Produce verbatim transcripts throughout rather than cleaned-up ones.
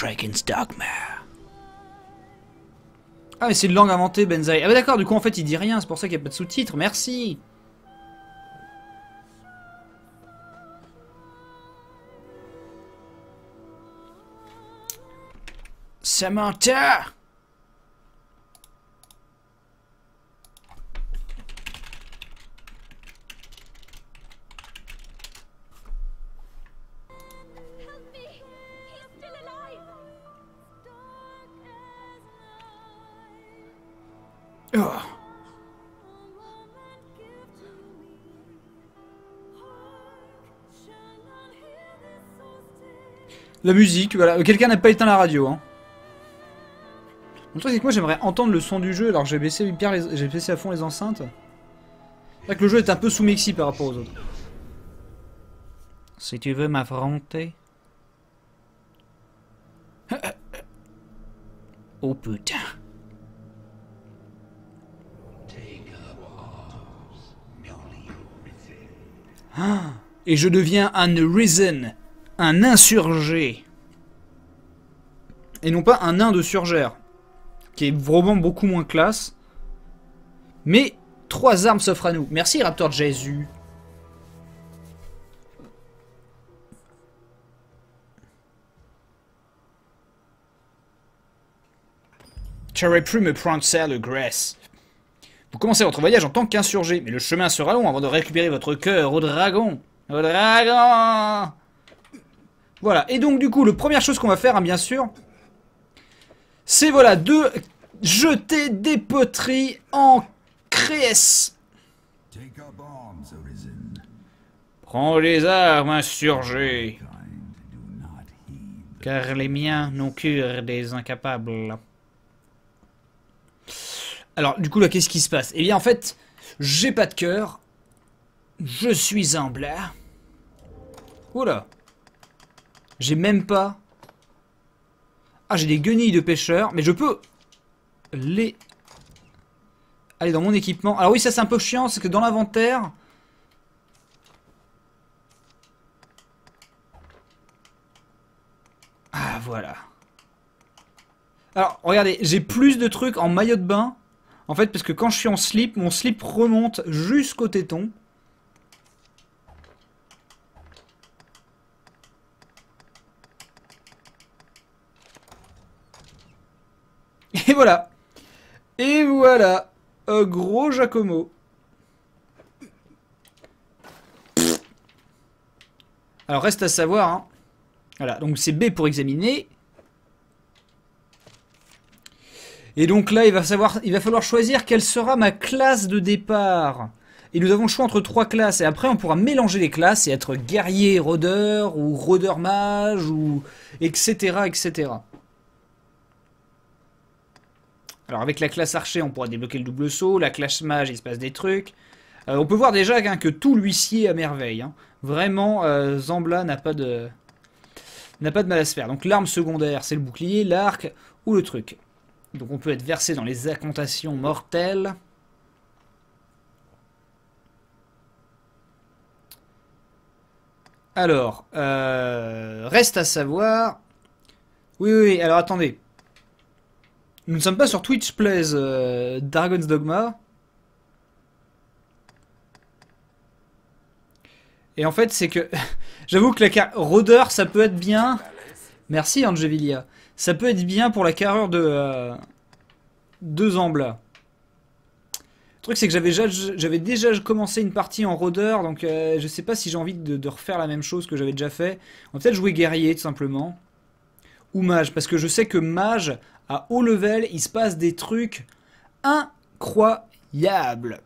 Dragon's Dogma. Ah mais c'est une langue inventée, Benzaï. Ah bah d'accord, du coup en fait il dit rien, c'est pour ça qu'il n'y a pas de sous-titres, merci. Samantha. Oh. La musique, voilà. Quelqu'un n'a pas éteint la radio, hein. Le truc c'est que moi j'aimerais entendre le son du jeu alors j'ai baissé hyper les... j'ai baissé à fond les enceintes. C'est vrai que le jeu est un peu sous-mixi par rapport aux autres. Si tu veux m'affronter. Oh putain. Ah, et je deviens un Risen, un insurgé. Et non pas un nain de surgère, qui est vraiment beaucoup moins classe. Mais trois armes s'offrent à nous. Merci Raptor de Jésus. Tu aurais pu me prendre ça, le Grace. Vous commencez votre voyage en tant qu'insurgé, mais le chemin sera long avant de récupérer votre cœur au dragon. Au dragon. Voilà, et donc du coup, la première chose qu'on va faire, hein, bien sûr, c'est voilà, de jeter des poteries en créesse. Prends les armes, insurgés, car les miens n'ont cure des incapables. Alors, du coup, là, qu'est-ce qui se passe? Eh bien, en fait, j'ai pas de cœur. Je suis en blanc. Oula. J'ai même pas... Ah, j'ai des guenilles de pêcheur, mais je peux les... aller dans mon équipement. Alors oui, ça, c'est un peu chiant, c'est que dans l'inventaire... Ah, voilà. Alors, regardez, j'ai plus de trucs en maillot de bain. En fait, parce que quand je suis en slip, mon slip remonte jusqu'au téton. Et voilà. Et voilà. Un gros Giacomo. Alors, reste à savoir. Hein. Voilà, donc c'est B pour examiner. Et donc là, il va, savoir, il va falloir choisir quelle sera ma classe de départ. Et nous avons le choix entre trois classes. Et après, on pourra mélanger les classes et être guerrier rôdeur, ou rôdeur mage, ou et cetera, et cetera. Alors avec la classe archer, on pourra débloquer le double saut. La classe mage, il se passe des trucs. Euh, on peut voir déjà hein, que tout l'huissier à merveille. Hein. Vraiment, euh, Zambla n'a pas de n'a pas de mal à se faire. Donc l'arme secondaire, c'est le bouclier, l'arc ou le truc. Donc on peut être versé dans les incantations mortelles. Alors, euh, reste à savoir... Oui, oui, oui, alors attendez. Nous ne sommes pas sur Twitch Plays euh, Dragon's Dogma. Et en fait, c'est que... J'avoue que la carte... Rôdeur, ça peut être bien... Merci, Angevilia. Ça peut être bien pour la carrure de... Euh, de Zambla. Le truc, c'est que j'avais déjà, j'avais déjà commencé une partie en rôdeur, donc euh, je sais pas si j'ai envie de, de refaire la même chose que j'avais déjà fait. On va peut-être jouer guerrier, tout simplement. Ou mage, parce que je sais que mage, à haut level, il se passe des trucs incroyables.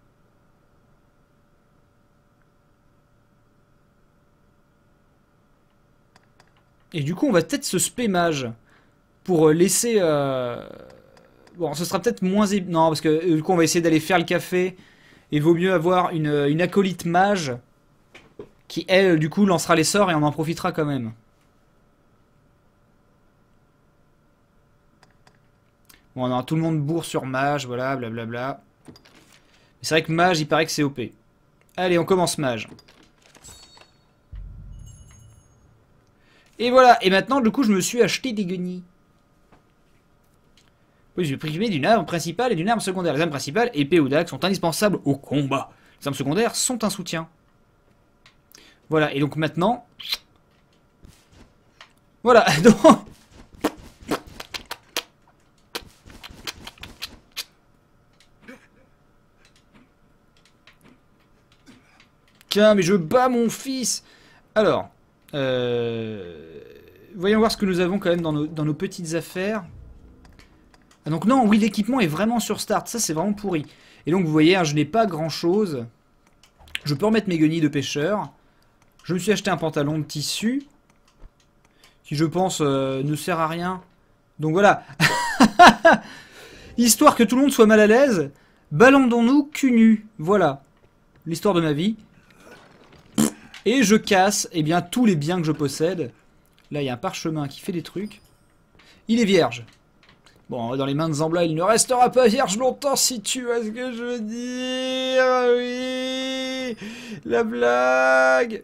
Et du coup, on va peut-être se spé mage pour laisser... Euh... Bon, ce sera peut-être moins... Non, parce que du coup, on va essayer d'aller faire le café. Et il vaut mieux avoir une, une acolyte mage qui, elle, du coup, lancera les sorts et on en profitera quand même. Bon, non, tout le monde bourre sur mage, voilà, blablabla. C'est vrai que mage, il paraît que c'est O P. Allez, on commence mage. Et voilà, et maintenant, du coup, je me suis acheté des guenilles. Oui, je vais primer d'une arme principale et d'une arme secondaire. Les armes principales, épée ou dague, sont indispensables au combat. Les armes secondaires sont un soutien. Voilà, et donc maintenant... Voilà, donc... Tiens, mais je bats mon fils. Alors, euh... voyons voir ce que nous avons quand même dans nos, dans nos petites affaires. Ah donc non, oui, l'équipement est vraiment sur start. Ça, c'est vraiment pourri. Et donc, vous voyez, hein, je n'ai pas grand-chose. Je peux remettre mes guenilles de pêcheur. Je me suis acheté un pantalon de tissu. Qui, je pense, euh, ne sert à rien. Donc voilà. Histoire que tout le monde soit mal à l'aise. Balandons-nous cul nu. Voilà. L'histoire de ma vie. Et je casse, eh bien, tous les biens que je possède. Là, il y a un parchemin qui fait des trucs. Il est vierge. Bon, dans les mains de Zambla, il ne restera pas vierge longtemps, si tu vois ce que je veux dire. Oui, la blague.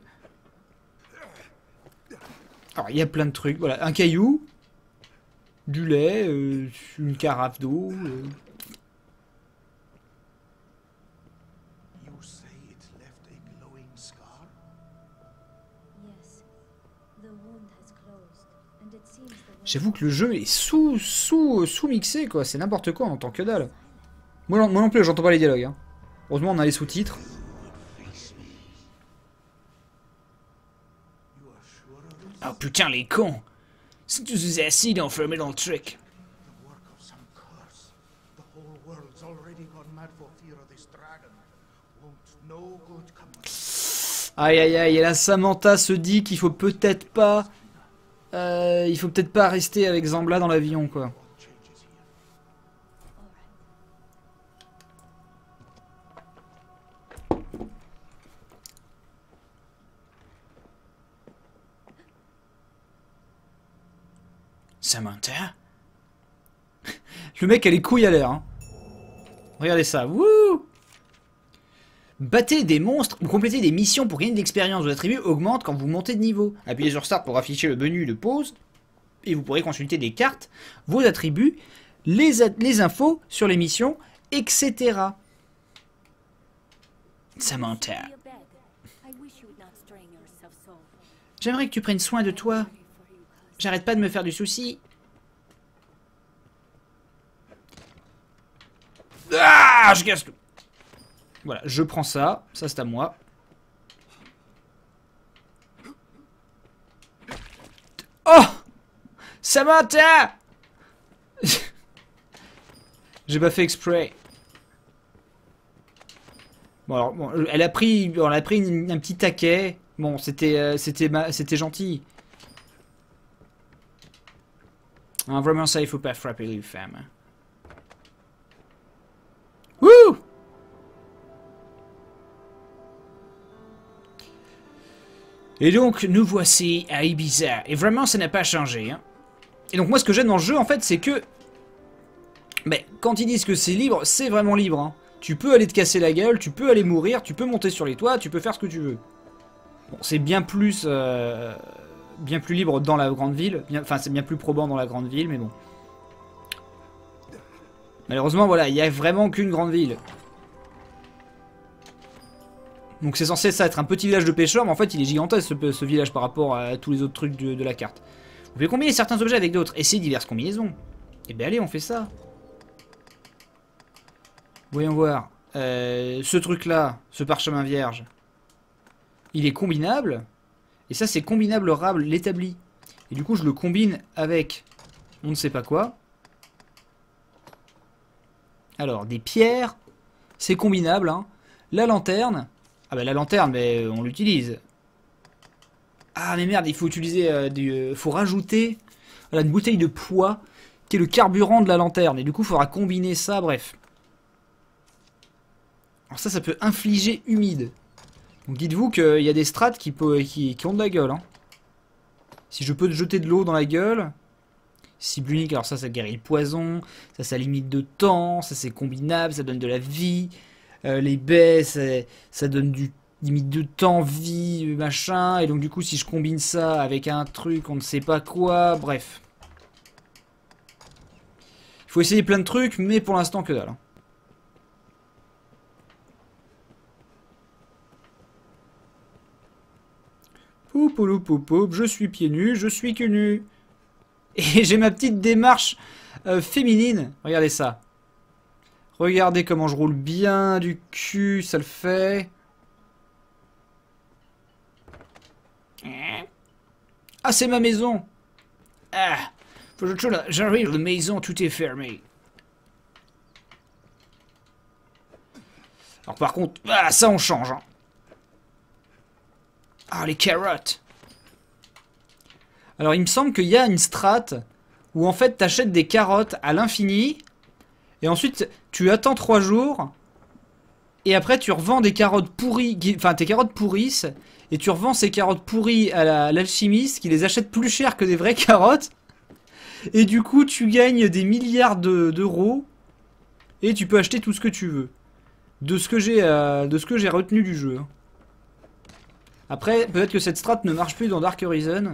Alors, il y a plein de trucs. Voilà, un caillou. Du lait. Euh, une carafe d'eau. Euh. J'avoue que le jeu est sous, sous, sous-mixé, quoi. C'est n'importe quoi, on entend que dalle. Moi non, moi non plus, j'entends pas les dialogues. Hein. Heureusement, on a les sous-titres. Oh putain, les cons! C'est tous ces acides enfermés dans le truc. Aïe aïe aïe, et là Samantha se dit qu'il faut peut-être pas... Euh, il faut peut-être pas rester avec Zambla dans l'avion, quoi. Samantha? Le mec a les couilles à l'air, hein. Regardez ça, wouh! Battez des monstres ou complétez des missions pour gagner de l'expérience. Vos attributs augmentent quand vous montez de niveau. Appuyez sur Start pour afficher le menu de pause. Et vous pourrez consulter des cartes, vos attributs, les, les infos sur les missions, et cetera. Samantha. J'aimerais que tu prennes soin de toi. J'arrête pas de me faire du souci. Ah, je casse tout. Voilà, je prends ça. Ça, c'est à moi. Oh! Samantha! J'ai pas fait exprès. Bon, alors, bon, elle a pris, bon, elle a pris une, un petit taquet. Bon, c'était euh, c'était c'était gentil. Hein, vraiment ça, il faut pas frapper les femmes. Wouh! Et donc, nous voici à Ibiza. Et vraiment, ça n'a pas changé. Hein. Et donc, moi, ce que j'aime dans le jeu, en fait, c'est que... Mais quand ils disent que c'est libre, c'est vraiment libre. Hein. Tu peux aller te casser la gueule, tu peux aller mourir, tu peux monter sur les toits, tu peux faire ce que tu veux. Bon, c'est bien plus... Euh, bien plus libre dans la grande ville. Bien, enfin, c'est bien plus probant dans la grande ville, mais bon. Malheureusement, voilà, il n'y a vraiment qu'une grande ville. Donc c'est censé ça être un petit village de pêcheurs, mais en fait il est gigantesque ce, ce village par rapport à tous les autres trucs de, de la carte. Vous pouvez combiner certains objets avec d'autres, et c'est diverses combinaisons. Et bien allez, on fait ça. Voyons voir. Euh, ce truc là, ce parchemin vierge, il est combinable. Et ça c'est combinable rable l'établi. Et du coup je le combine avec on ne sait pas quoi. Alors des pierres, c'est combinable. Hein. La lanterne. Ah bah la lanterne, mais on l'utilise. Ah mais merde, il faut utiliser euh, du... Euh, faut rajouter voilà, une bouteille de poids qui est le carburant de la lanterne. Et du coup, il faudra combiner ça, bref. Alors ça, ça peut infliger humide. Donc dites-vous qu'il y a des strats qui, peut, qui, qui ont de la gueule. Hein. Si je peux te jeter de l'eau dans la gueule... Cible unique, alors ça, ça guérit le poison. Ça, ça limite de temps. Ça, c'est combinable, ça donne de la vie. Euh, les baies, ça donne du limite de temps, vie, machin. Et donc du coup, si je combine ça avec un truc, on ne sait pas quoi. Bref. Il faut essayer plein de trucs, mais pour l'instant que dalle. Hein. Poup, poup, poup, poup, je suis pieds nus, je suis que nu. Et j'ai ma petite démarche euh, féminine. Regardez ça. Regardez comment je roule bien du cul, ça le fait. Ah, c'est ma maison. Ah, faut que je là. J'arrive, la maison, tout est fermé. Alors par contre, ah, ça on change. Hein. Ah, les carottes. Alors il me semble qu'il y a une strat où en fait t'achètes des carottes à l'infini. Et ensuite tu attends trois jours. Et après tu revends des carottes pourries. Enfin tes carottes pourrissent. Et tu revends ces carottes pourries à l'alchimiste qui les achète plus cher que des vraies carottes. Et du coup tu gagnes des milliards d'euros. De, et tu peux acheter tout ce que tu veux. De ce que j'ai euh, de ce que j'ai retenu du jeu. Après, peut-être que cette strat ne marche plus dans Dark Horizon.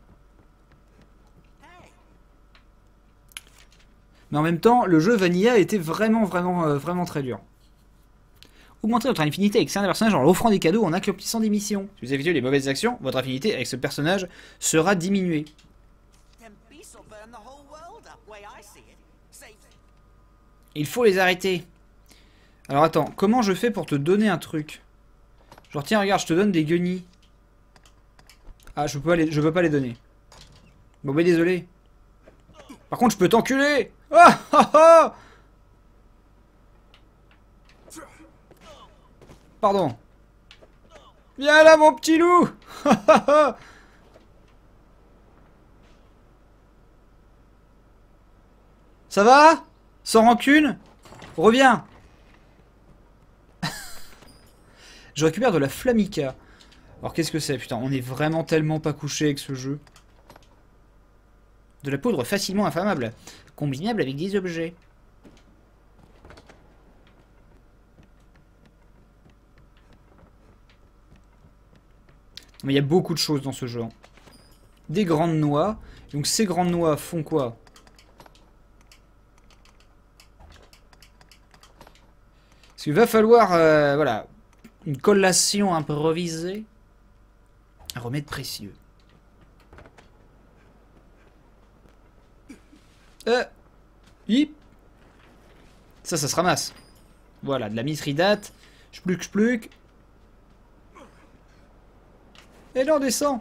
Mais en même temps, le jeu Vanilla était vraiment, vraiment, euh, vraiment très dur. Augmentez votre affinité avec certains personnages en leur offrant des cadeaux en accomplissant des missions. Si vous effectuez les mauvaises actions, votre affinité avec ce personnage sera diminuée. Il faut les arrêter. Alors attends, comment je fais pour te donner un truc? Genre tiens regarde, je te donne des guenilles. Ah je peux pas les, je peux pas les donner. Bon bah désolé. Par contre je peux t'enculer. Ah ah ah. Pardon. Viens là mon petit loup. Ça va? Sans rancune? Reviens. Je récupère de la Flamica. Alors qu'est-ce que c'est? Putain, on est vraiment tellement pas couché avec ce jeu. De la poudre facilement inflammable. Combinable avec des objets. Mais il y a beaucoup de choses dans ce jeu. Hein. Des grandes noix. Donc ces grandes noix font quoi? Parce qu'il va falloir... Euh, voilà... Une collation improvisée. Un remède précieux. Euh. Hip. Ça, ça se ramasse. Voilà, de la mithridate. J'pluc, j'pluc. Et là, on descend.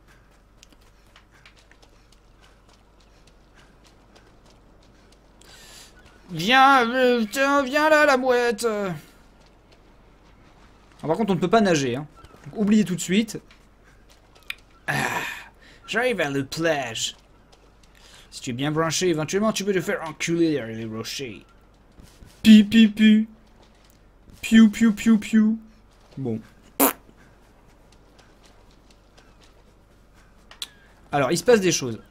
Viens, euh, tiens, viens là, la mouette. Alors, par contre, on ne peut pas nager. Hein. Donc, oubliez tout de suite. Ah, j'arrive à la plage. Si tu es bien branché, éventuellement, tu peux te faire enculer derrière les rochers. Pi, pi, pi. Piu, piu, piu, piu. Bon. Alors, il se passe des choses.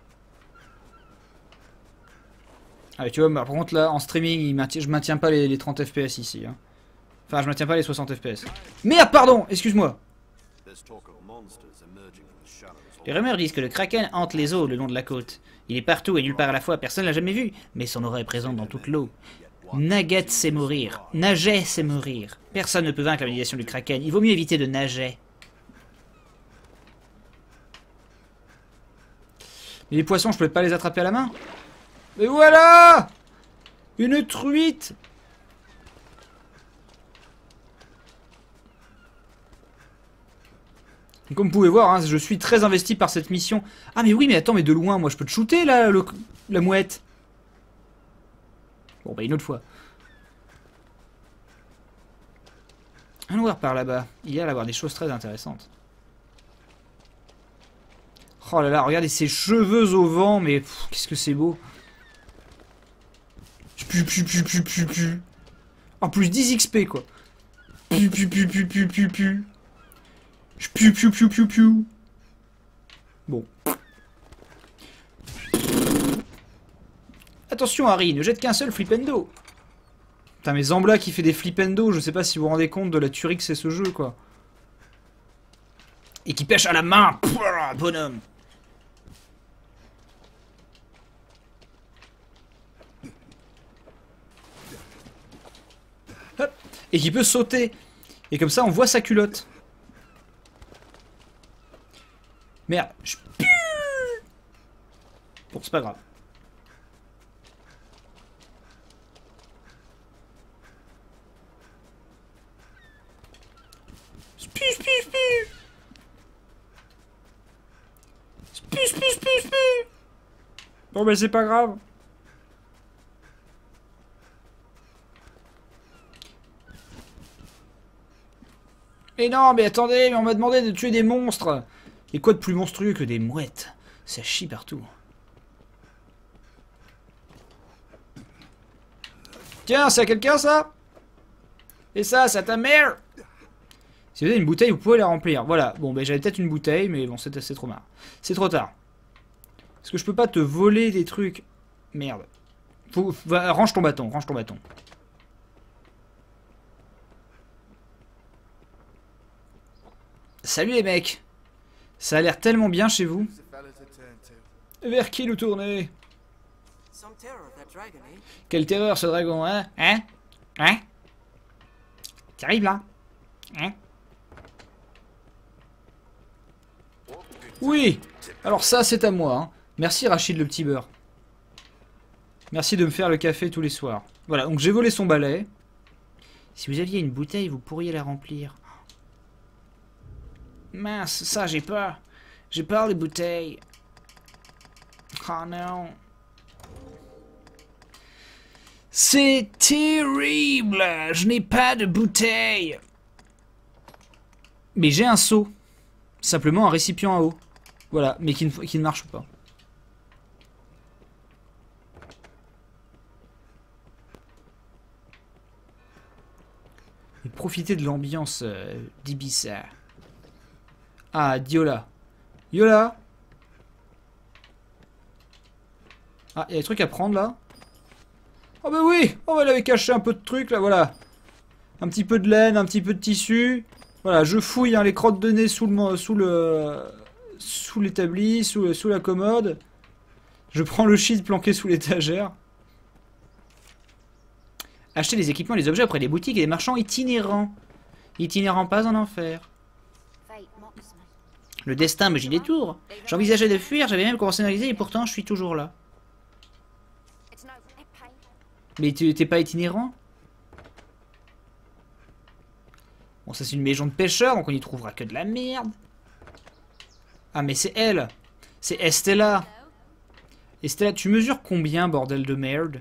Ah, tu vois, par contre, là, en streaming, il maintient, je maintiens pas les, les trente F P S ici. Hein. Enfin, je maintiens pas les soixante F P S. Merde, pardon, excuse-moi. Les rumeurs disent que le Kraken hante les eaux le long de la côte. Il est partout et nulle part à la fois, personne ne l'a jamais vu, mais son aura est présente dans toute l'eau. Nugget sait mourir. Naget sait mourir. Personne ne peut vaincre la malédiction du Kraken. Il vaut mieux éviter de nager. Mais les poissons, je peux pas les attraper à la main? Mais voilà! Une truite! Comme vous pouvez voir, hein, je suis très investi par cette mission. Ah mais oui, mais attends, mais de loin, moi je peux te shooter là, le, la mouette. Bon bah une autre fois. Allons voir par là-bas. Il y a à avoir des choses très intéressantes. Oh là là, regardez ses cheveux au vent, mais qu'est-ce que c'est beau. Pu pu pu pu pu pu. En plus dix X P quoi. Pu pu pu pu pu pu pu. Piu piu piu piu piu. Bon. Attention Harry, ne jette qu'un seul flipendo. Putain mais Zambla qui fait des flipendo, je sais pas si vous vous rendez compte de la tuerie que c'est ce jeu quoi. Et qui pêche à la main. Pouah, bonhomme. Hop. Et qui peut sauter. Et comme ça, on voit sa culotte. Merde. Je... Bon, c'est pas grave. Spif, spif, spif. Spif, spif, spif, spif. Bon, mais c'est pas grave. Mais non, mais attendez, mais on m'a demandé de tuer des monstres. Et quoi de plus monstrueux que des mouettes? Ça chie partout. Tiens, c'est à quelqu'un ça? Et ça, c'est à ta mère? Si vous avez une bouteille, vous pouvez la remplir. Voilà, bon, ben j'avais peut-être une bouteille, mais bon, c'est trop marre. C'est trop tard. Est-ce que je peux pas te voler des trucs? Merde. Faut, va, range ton bâton, range ton bâton. Salut les mecs. Ça a l'air tellement bien chez vous. Vers qui nous tourner? Quelle terreur ce dragon, hein? Hein? Hein? T'arrives là? Hein? Oui! Alors ça, c'est à moi. Hein. Merci Rachid le petit beurre. Merci de me faire le café tous les soirs. Voilà, donc j'ai volé son balai. Si vous aviez une bouteille, vous pourriez la remplir. Mince, ça j'ai peur. J'ai peur des bouteilles. Oh non. C'est terrible. Je n'ai pas de bouteille. Mais j'ai un seau. Simplement un récipient à eau. Voilà, mais qui ne, qui ne marche pas. Et profitez de l'ambiance euh, d'Ibiza. Ah, Diola. Yola. Ah, il y a des trucs à prendre là. Oh bah oui. Oh, elle avait caché un peu de trucs là, voilà. Un petit peu de laine, un petit peu de tissu. Voilà, je fouille hein, les crottes de nez sous le sous le sous l'établi, sous, sous la commode. Je prends le shit planqué sous l'étagère. Acheter des équipements et des objets auprès des boutiques et des marchands itinérants. Itinérants pas en enfer. Le destin me gît des tours. J'envisageais de fuir, j'avais même commencé à analyser et pourtant je suis toujours là. Mais tu t'es pas itinérant? Bon, ça c'est une maison de pêcheurs, donc on y trouvera que de la merde. Ah, mais c'est elle. C'est Estella. Estella, tu mesures combien, bordel de merde?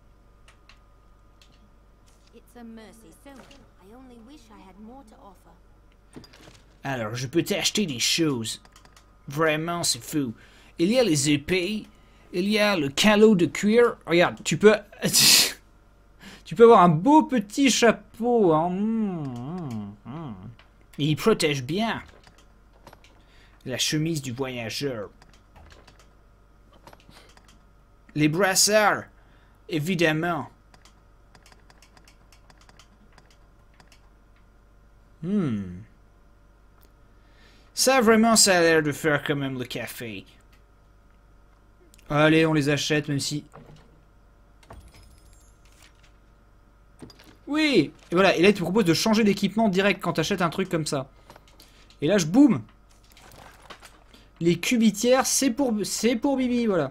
Alors, je peux t'acheter des choses. Vraiment, c'est fou. Il y a les épées. Il y a le calot de cuir. Regarde, tu peux... tu peux avoir un beau petit chapeau. Hein. Mmh, mmh. Et il protège bien. La chemise du voyageur. Les brassards. Évidemment. Hmm. Ça, vraiment, ça a l'air de faire quand même le café. Allez, on les achète, même si... Oui. Et voilà, et là, il te propose de changer d'équipement direct quand tu achètes un truc comme ça. Et là, je boum. Les cubitières, c'est pour, c'est pour Bibi, voilà.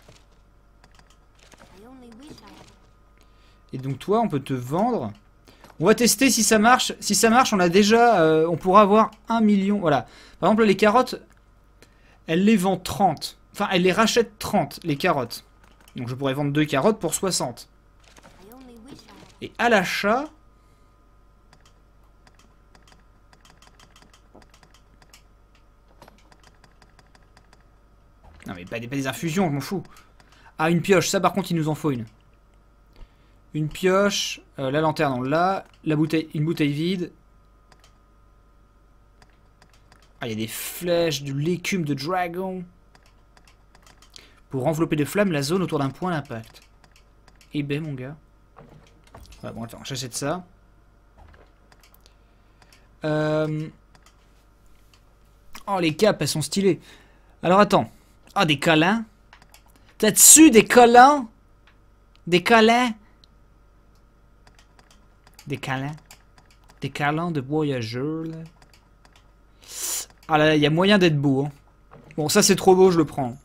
Et donc, toi, on peut te vendre... On va tester si ça marche. Si ça marche, on a déjà, euh, on pourra avoir un million. Voilà. Par exemple, les carottes, elle les vend trente. Enfin, elle les rachète trente, les carottes. Donc je pourrais vendre deux carottes pour soixante. Et à l'achat... Non mais pas des, pas des infusions, je m'en fous. Ah, une pioche. Ça, par contre, il nous en faut une. Une pioche, euh, la lanterne on l'a, la bouteille, une bouteille vide. Ah, il y a des flèches, de l'écume de dragon. Pour envelopper de flammes la zone autour d'un point d'impact. Eh ben mon gars. Voilà, bon attends, j'achète ça. Euh... Oh, les capes, elles sont stylées. Alors, attends. Ah, des câlins. T'as dessus des câlins? Des câlins? Des câlins? Des câlins de voyageurs, là. Ah là là, il y a moyen d'être beau. Hein. Bon, ça, c'est trop beau, je le prends.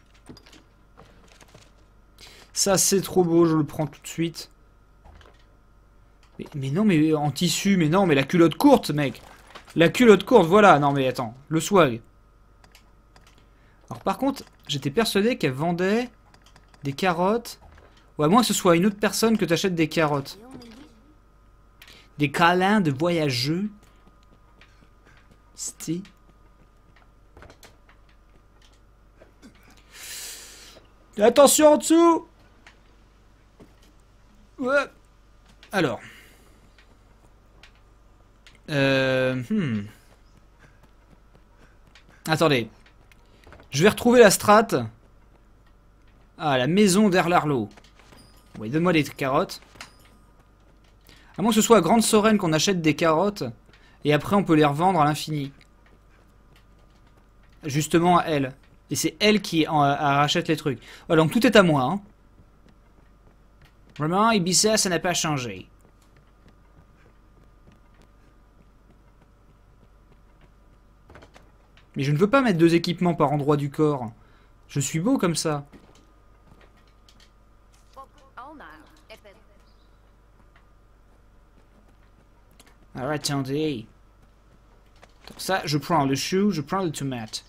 Ça, c'est trop beau, je le prends tout de suite. Mais, mais non, mais en tissu, mais non, mais la culotte courte, mec. La culotte courte, voilà. Non, mais attends, le swag. Alors, par contre, j'étais persuadé qu'elle vendait des carottes. Ou à moins que ce soit une autre personne que t'achètes des carottes. Des câlins de voyageux. C'était... Attention en dessous. Ouais. Alors. Euh, hmm. Attendez. Je vais retrouver la strat. Ah, la maison d'Erlarlo. Oui, donne-moi des carottes. À moins que ce soit à Grande Sorenne qu'on achète des carottes. Et après, on peut les revendre à l'infini. Justement à elle. Et c'est elle qui en, en rachète les trucs. Voilà, donc tout est à moi. Hein. Vraiment, Ibiza, ça n'a pas changé. Mais je ne veux pas mettre deux équipements par endroit du corps. Je suis beau comme ça. Alors attendez. Comme ça, je prends le chou, je prends le tomate.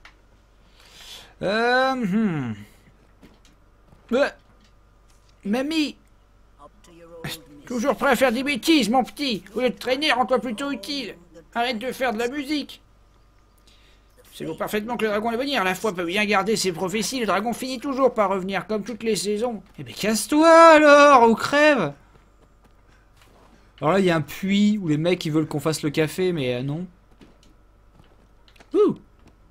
Euh... Hmm. Euh, mamie. Toujours prêt à faire des bêtises, mon petit. Au lieu de traîner, rends-toi plutôt utile. Arrête de faire de la musique. C'est vous parfaitement que le dragon va venir. La foi peut bien garder ses prophéties. Le dragon finit toujours par revenir, comme toutes les saisons. Eh ben casse-toi alors, ou crève. Alors là, il y a un puits où les mecs ils veulent qu'on fasse le café, mais euh, non. Ouh.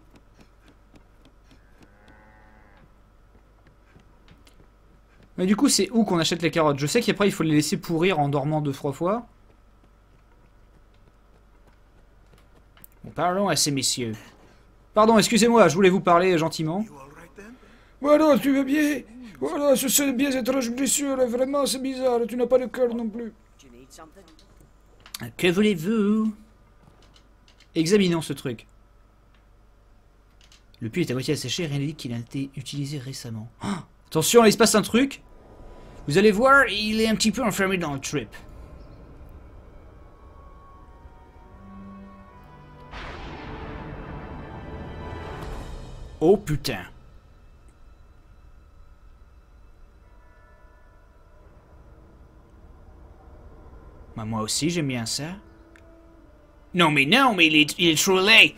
Mais du coup, c'est où qu'on achète les carottes? Je sais qu'après, il faut les laisser pourrir en dormant deux, trois fois. Bon, parlons à ces messieurs. Pardon, excusez-moi, je voulais vous parler gentiment. Voilà, tu vas bien? Voilà, ce sont bien étranges blessures, vraiment, c'est bizarre, tu n'as pas de cœur non plus. Que voulez-vous? Examinons ce truc. Le puits est à moitié asséché, rien ne dit qu'il a été utilisé récemment. Oh, attention, là il se passe un truc. Vous allez voir, il est un petit peu enfermé dans le trip. Oh putain. Bah, moi aussi j'aime bien ça. Non mais non, mais il est, il est trop laid.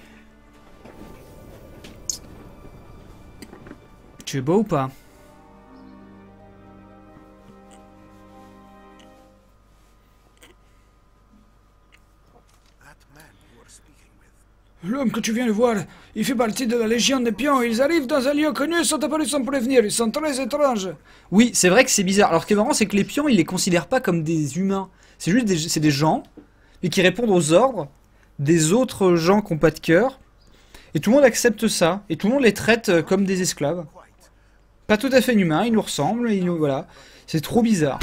Tu es beau ou pas? L'homme que tu viens de voir, il fait partie de la Légion des Pions. Ils arrivent dans un lieu connu et sont apparus sans prévenir. Ils sont très étranges. Oui, c'est vrai que c'est bizarre. Alors ce qui est marrant, c'est que les pions, ils les considèrent pas comme des humains. C'est juste des, c'est des gens, et qui répondent aux ordres des autres gens qui n'ont pas de cœur. Et tout le monde accepte ça. Et tout le monde les traite comme des esclaves. Pas tout à fait humains, ils nous ressemblent, et ils nous, voilà. C'est trop bizarre.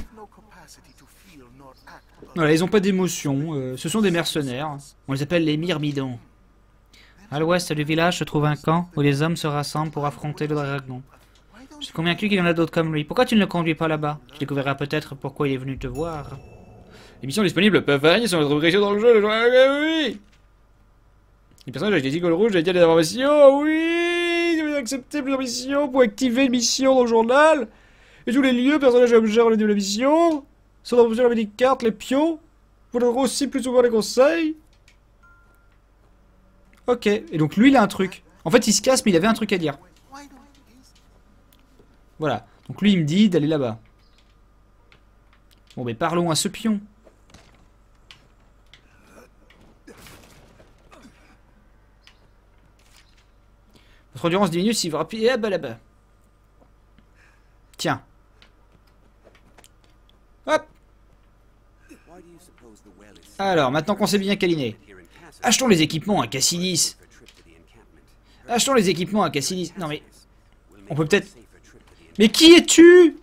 Voilà, ils ont pas d'émotion. Euh, ce sont des mercenaires. On les appelle les myrmidons. À l'ouest du village se trouve un camp où les hommes se rassemblent pour affronter le dragon. Je suis convaincu qu'il y en a d'autres comme lui. Pourquoi tu ne le conduis pas là-bas? Tu découvriras peut-être pourquoi il est venu te voir. Les missions disponibles peuvent varier sur notre progression dans le jeu. Oui. Les personnages avec des icônes rouges, j'ai dit des informations. Oui. Vous acceptez plusieurs missions pour activer une mission dans le journal. Et tous les lieux, personnages et objets relatifs à la mission sont dans plusieurs des cartes, les pions. Vous donnerez aussi plus souvent les conseils. Ok, et donc lui il a un truc. En fait il se casse mais il avait un truc à dire. Voilà, donc lui il me dit d'aller là-bas. Bon mais parlons à ce pion. Votre endurance diminue si vous rappelez là-bas là-bas. Tiens. Hop. Alors, maintenant qu'on sait bien câliner. Achetons les équipements à Cassidis. Achetons les équipements à Cassilis. Non mais... On peut peut-être... Mais qui es-tu?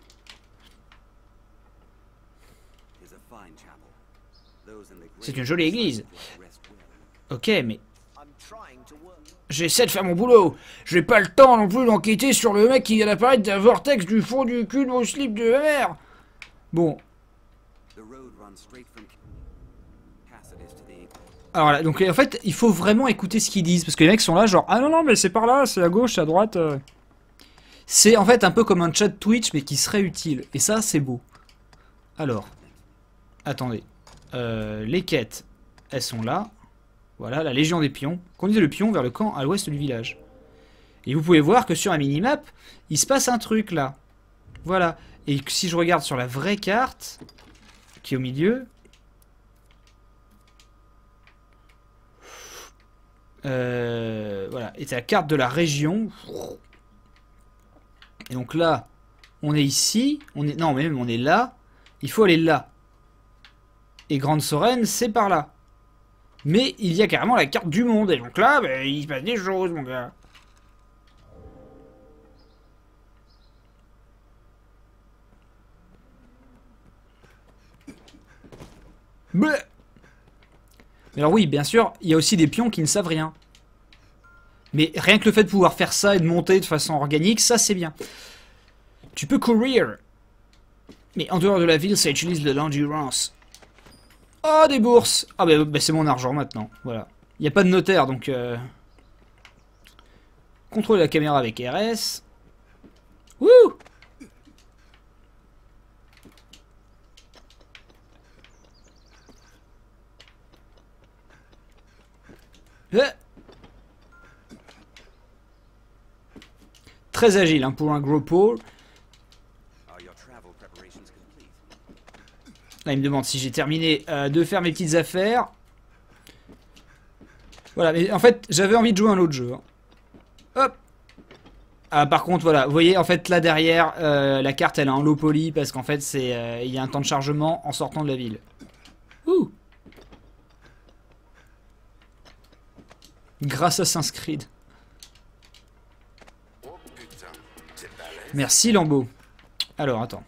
C'est une jolie église. Ok, mais... J'essaie de faire mon boulot. J'ai pas le temps non plus d'enquêter sur le mec qui vient d'apparaître d'un vortex du fond du cul de mon slip de la mer. Bon. Alors là, donc en fait, il faut vraiment écouter ce qu'ils disent. Parce que les mecs sont là genre, ah non, non, mais c'est par là, c'est à gauche, c'est à droite. Euh... C'est en fait un peu comme un chat Twitch, mais qui serait utile. Et ça, c'est beau. Alors. Attendez. Euh, les quêtes, elles sont là. Voilà, la Légion des Pions. Conduisez le pion vers le camp à l'ouest du village. Et vous pouvez voir que sur la minimap, il se passe un truc là. Voilà. Et si je regarde sur la vraie carte, qui est au milieu... Euh, voilà. Et c'est la carte de la région. Et donc là, on est ici. On est, non, mais même on est là. Il faut aller là. Et Grande Sorenne, c'est par là. Mais il y a carrément la carte du monde. Et donc là, bah, il se passe des choses, mon gars. Bleh. Mais alors oui, bien sûr, il y a aussi des pions qui ne savent rien. Mais rien que le fait de pouvoir faire ça et de monter de façon organique, ça c'est bien. Tu peux courir. Mais en dehors de la ville, ça utilise de l'endurance. Oh, des bourses. Ah bah, bah c'est mon argent maintenant, voilà. Il n'y a pas de notaire, donc... Euh... Contrôler la caméra avec R S. Wouh. Eh. Très agile hein, pour un gros pôle. Là, il me demande si j'ai terminé euh, de faire mes petites affaires. Voilà, mais en fait, j'avais envie de jouer à un autre jeu. Hein. Hop. Ah, par contre, voilà, vous voyez, en fait, là derrière, euh, la carte, elle est en low poly parce qu'en fait, c'est, euh, il y a un temps de chargement en sortant de la ville. Ouh. Grâce à S'inscride. Merci, Lambeau. Alors, attends.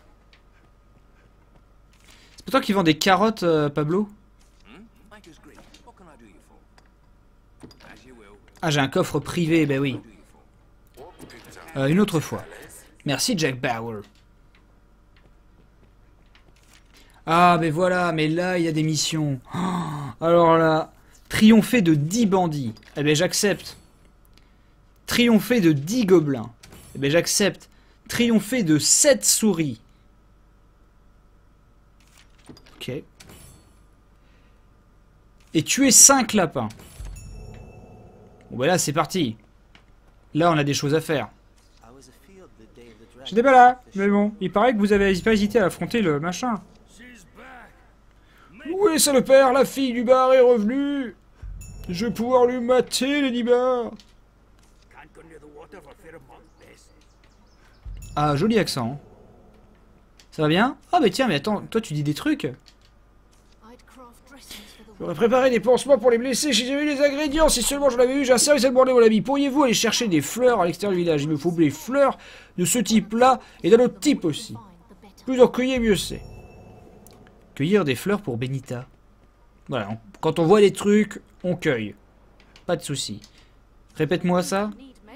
C'est pour toi qui vend des carottes, euh, Pablo? Ah, j'ai un coffre privé, ben oui. Euh, une autre fois. Merci, Jack Bauer. Ah, ben voilà, mais là, il y a des missions. Oh, alors là, triompher de dix bandits. Eh ben, j'accepte. Triompher de dix gobelins. Eh ben, j'accepte. Triompher de sept souris. Ok. Et tuer cinq lapins. Bon, ben là, c'est parti. Là, on a des choses à faire. J'étais pas là, mais bon, il paraît que vous avez pas hésité à affronter le machin. Oui, c'est le père, la fille du bar est revenue. Je vais pouvoir lui mater, Lady Bar. Ah, joli accent. Ça va bien? Ah, mais tiens, mais attends, toi tu dis des trucs. J'aurais préparé des pansements pour les blessés si j'avais eu les ingrédients. Si seulement je l'avais eu, j'ai un service à demander, mon ami. Pourriez-vous aller chercher des fleurs à l'extérieur du village? Il me faut des fleurs de ce type-là et d'un autre type aussi. Plus en cueillir, mieux c'est. Cueillir des fleurs pour Benita. Voilà, on, quand on voit les trucs, on cueille. Pas de souci. Répète-moi ça.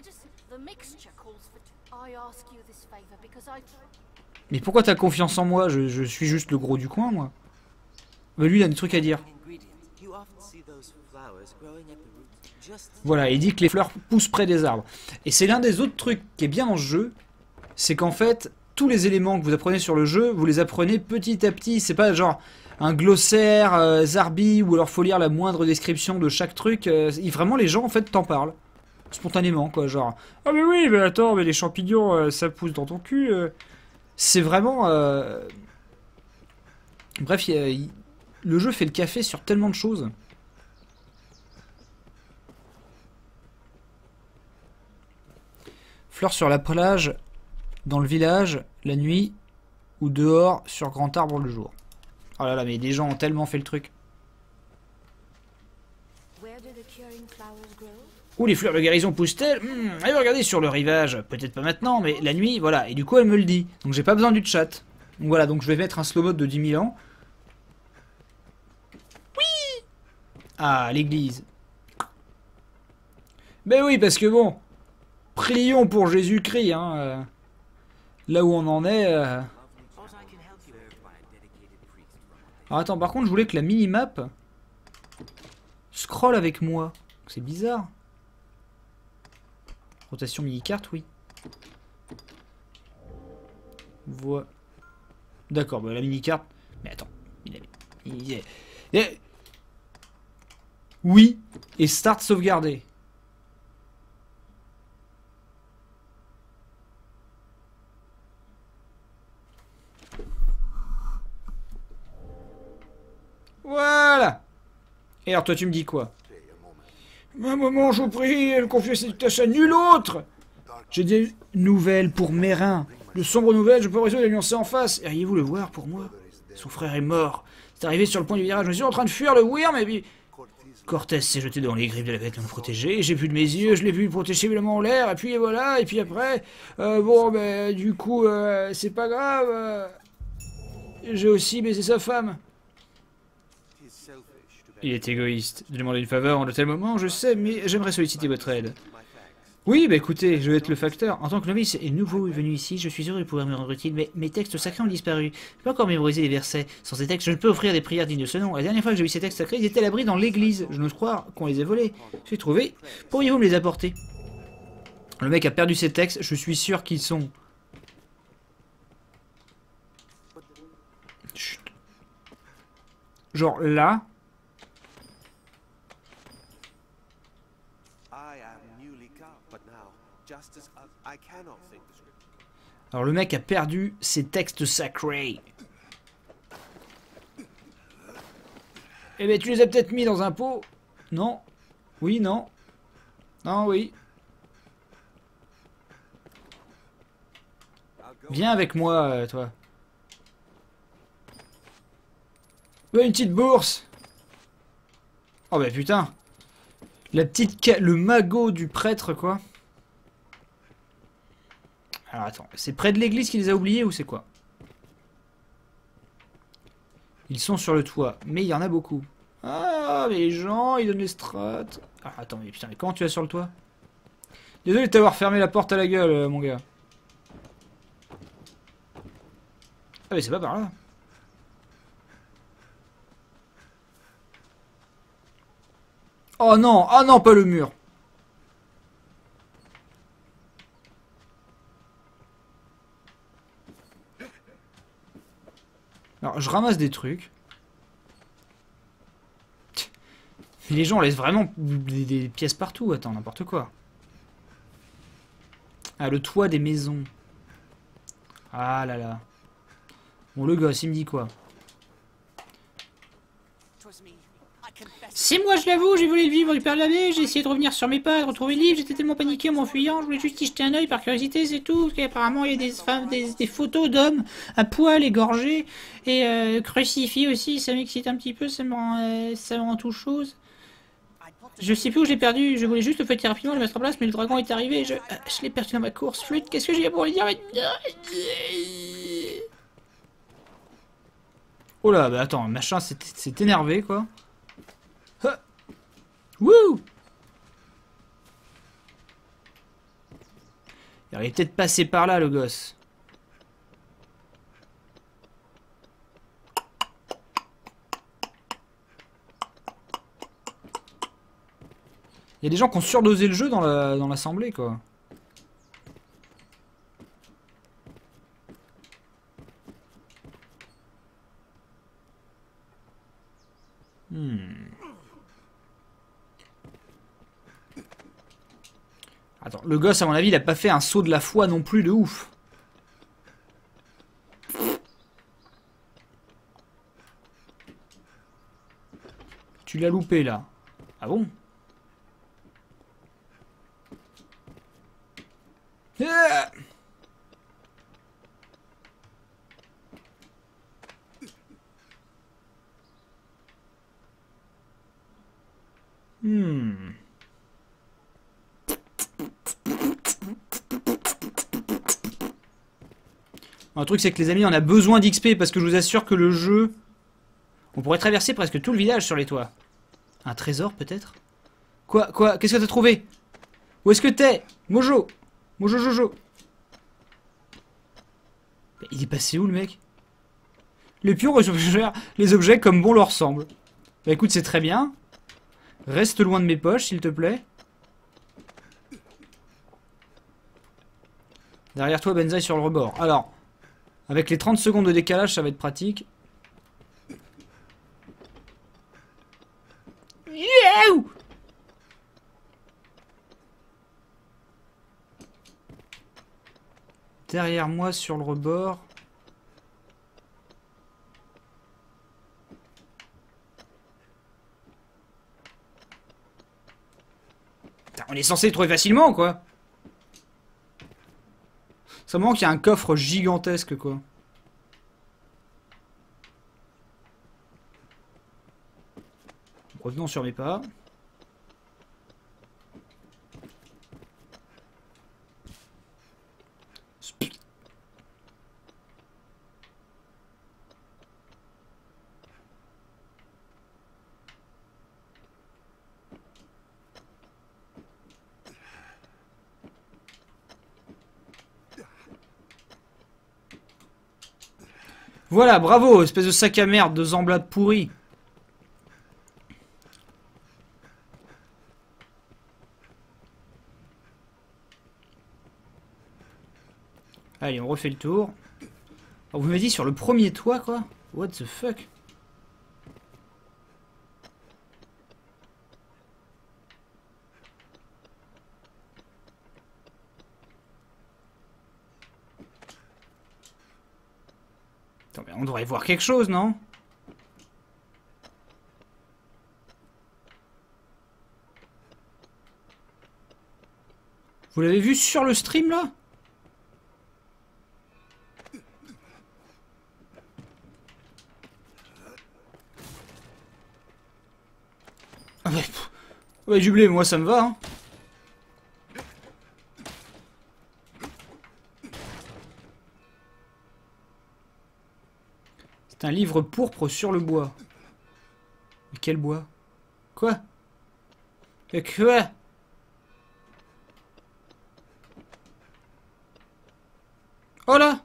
Mais pourquoi t'as confiance en moi? je, je suis juste le gros du coin, moi. Mais lui, il a des trucs à dire. Voilà, il dit que les fleurs poussent près des arbres. Et c'est l'un des autres trucs qui est bien dans ce jeu. C'est qu'en fait, tous les éléments que vous apprenez sur le jeu, vous les apprenez petit à petit. C'est pas genre un glossaire, euh, Zarbi, ou alors faut lire la moindre description de chaque truc. Euh, vraiment, les gens, en fait, t'en parlent. Spontanément, quoi. Genre, ah mais oui, mais attends, mais les champignons, euh, ça pousse dans ton cul. Euh. C'est vraiment... Euh... Bref, y a, y... le jeu fait le café sur tellement de choses. Fleurs sur la plage, dans le village, la nuit, ou dehors, sur grand arbre le jour. Oh là là, mais les gens ont tellement fait le truc. Où les fleurs de guérison poussent-elles? hmm, Allez regarder sur le rivage. Peut-être pas maintenant, mais la nuit, voilà. Et du coup, elle me le dit. Donc j'ai pas besoin du chat. Donc voilà, donc je vais mettre un slow mode de dix mille ans. Oui. Ah, l'église. Ben oui, parce que bon, prions pour Jésus-Christ, hein. Euh, là où on en est... Euh... Alors attends, par contre, je voulais que la minimap scroll avec moi. C'est bizarre. Rotation mini-carte, oui. Voilà. D'accord, bah la mini-carte... Mais attends, il est... Il est... Il est... Oui, et start sauvegarder. Voilà. Et alors toi tu me dis quoi? Un moment, je vous prie, confiez cette tâche à nul autre. J'ai des nouvelles pour Mérin. De sombres nouvelles, je peux résoudre les nuancer en face. Iriez-vous le voir pour moi? Son frère est mort. C'est arrivé sur le point du virage. Je suis en train de fuir le Wyrm et puis... Cortés s'est jeté dans les griffes de la bête à me protéger. J'ai vu de mes yeux, je l'ai vu protéger évidemment en l'air. Et puis voilà, et puis après... Euh, bon, ben, du coup, euh, c'est pas grave. Euh, J'ai aussi baisé sa femme. Il est égoïste de demander une faveur en de tels moments, je sais, mais j'aimerais solliciter votre aide. Oui, bah écoutez, je vais être le facteur. En tant que novice et nouveau venu ici, je suis heureux de pouvoir me rendre utile, mais mes textes sacrés ont disparu. Je peux encore mémoriser les versets. Sans ces textes, je ne peux offrir des prières dignes de ce nom. La dernière fois que j'ai vu ces textes sacrés, ils étaient à l'abri dans l'église. Je n'ose croire qu'on les ait volés. J'ai trouvé. Pourriez-vous me les apporter? Le mec a perdu ses textes, je suis sûr qu'ils sont... Chut. Genre là... Alors le mec a perdu ses textes sacrés. Eh ben tu les as peut-être mis dans un pot. Non. Oui, non. Non, oui. Viens avec moi, euh, toi. Ouais, une petite bourse. Oh bah putain. La petite... Ca... Le magot du prêtre, quoi. Alors attends, c'est près de l'église qu'il les a oubliés ou c'est quoi? Ils sont sur le toit, mais il y en a beaucoup. Ah, mais les gens, ils donnent les strates. Ah, attends, mais putain, mais comment tu vas sur le toit? Désolé de t'avoir fermé la porte à la gueule, euh, mon gars. Ah, mais c'est pas par là. Oh non, ah non, pas le mur. Alors, je ramasse des trucs. Mais les gens laissent vraiment des, des pièces partout. Attends, n'importe quoi. Ah, le toit des maisons. Ah là là. Bon, le gosse, il me dit quoi? C'est moi, je l'avoue, j'ai volé le vivre du père de l'abbé, j'ai essayé de revenir sur mes pas, de retrouver le livre, j'étais tellement paniqué en m'enfuyant, je voulais juste y jeter un œil par curiosité, c'est tout, parce qu'apparemment il y a des, femmes, des, des photos d'hommes à poil, égorgés, et euh, crucifiés aussi, ça m'excite un petit peu, ça me rend, euh, ça me rend tout chose. Je sais plus où j'ai perdu, je voulais juste le feuilleter rapidement, le mettre en place, mais le dragon est arrivé, je, euh, je l'ai perdu dans ma course, flûte, qu'est-ce que j'ai pour lui dire? Oh là, bah attends, machin s'est énervé, quoi. Wouh! Il est peut-être passé par là, le gosse. Il y a des gens qui ont surdosé le jeu dans la, dans l'assemblée, quoi. Hmm. Attends, le gosse, à mon avis, il a pas fait un saut de la foi non plus de ouf. Tu l'as loupé, là. Ah bon? Ah! Hmm. Un truc, c'est que les amis, on a besoin d'X P parce que je vous assure que le jeu... On pourrait traverser presque tout le village sur les toits. Un trésor, peut-être? Quoi? Quoi? Qu'est-ce que t'as trouvé? Où est-ce que t'es? Mojo! Mojo Jojo! Il est passé où, le mec? Les pions récupèrent les objets comme bon leur semble. Bah écoute, c'est très bien. Reste loin de mes poches, s'il te plaît. Derrière toi, Benzaï sur le rebord. Alors, avec les trente secondes de décalage, ça va être pratique. Yeah! Derrière moi, sur le rebord. Putain, on est censé le trouver facilement, quoi. Ça me manque qu'il y a un coffre gigantesque, quoi. Revenons sur mes pas. Voilà, bravo, espèce de sac à merde de zemblade pourri. Allez, on refait le tour. Alors, vous m'avez dit sur le premier toit, quoi? What the fuck? Attends, mais on devrait voir quelque chose, non? Vous l'avez vu sur le stream, là? Ah ouais, pff. Ouais, du blé, moi ça me va, hein. C'est un livre pourpre sur le bois. Mais quel bois? Quoi? Mais quoi? Oh là!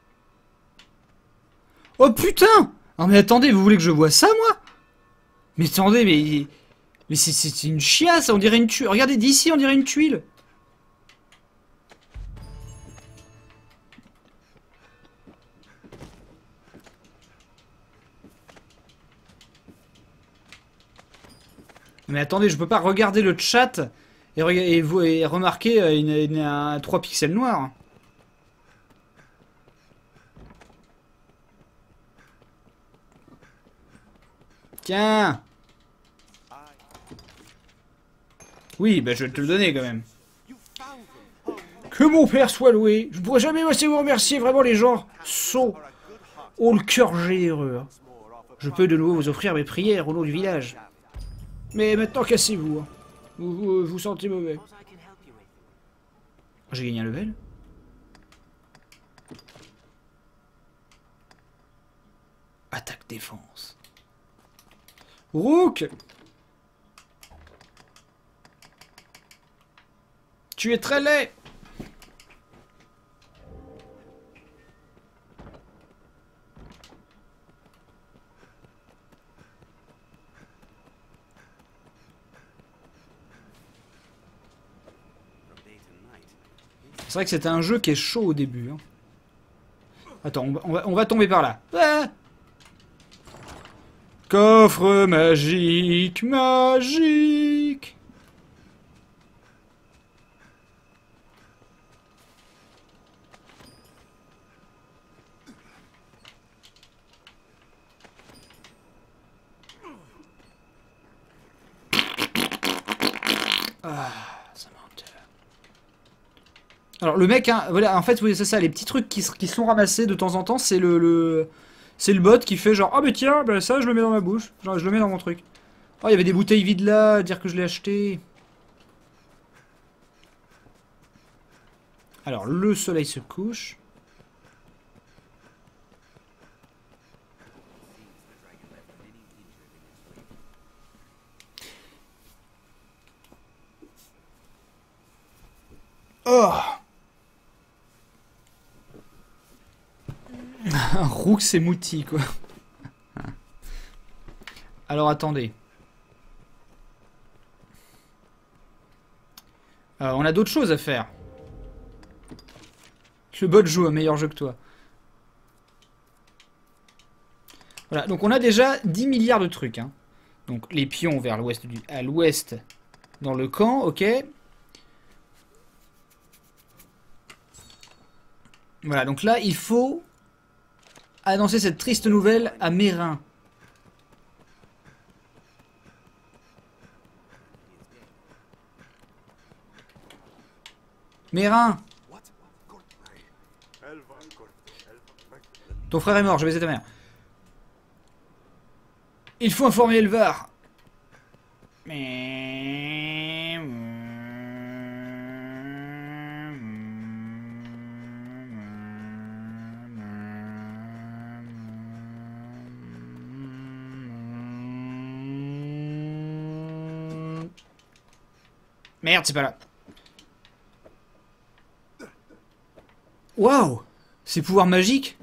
Oh putain! Oh mais attendez, vous voulez que je vois ça, moi? Mais attendez, mais... Mais c'est une chiasse, on dirait une tuile. Regardez, d'ici, on dirait une tuile. Mais attendez, je peux pas regarder le chat et, re et, vous, et remarquer une, une, un, trois pixels noirs. Tiens. Oui, bah je vais te le donner quand même. Que mon père soit loué. Je ne pourrais jamais assez vous remercier. Vraiment, les gens sont... ont le cœur généreux. Hein. Je peux de nouveau vous offrir mes prières au nom du village. Mais maintenant, cassez-vous. Hein. Vous, vous vous sentez mauvais. J'ai gagné un level. Attaque défense. Rook! Tu es très laid! C'est vrai que c'était un jeu qui est chaud au début. Hein. Attends, on va, on, va, on va tomber par là. Ah! Coffre magique, magique. Ah, ça m'enterre. Alors le mec, hein, voilà, en fait, oui, c'est ça, les petits trucs qui, qui sont ramassés de temps en temps, c'est le... le... C'est le bot qui fait genre, ah oh, mais tiens, bah, ça je le mets dans ma bouche, genre je le mets dans mon truc. Oh, il y avait des bouteilles vides là, dire que je l'ai acheté. Alors, le soleil se couche. Oh. Roux et Mouti, quoi. Alors, attendez. Euh, on a d'autres choses à faire. Le bot joue un meilleur jeu que toi. Voilà, donc on a déjà dix milliards de trucs. Hein. Donc les pions vers l'ouest du, à l'ouest dans le camp, ok. Voilà, donc là il faut annoncer cette triste nouvelle à Mérin. Mérin, ton frère est mort, je vais baiser ta mère. Il faut informer Elvar. Merde, c'est pas là. Waouh, c'est pouvoir magique.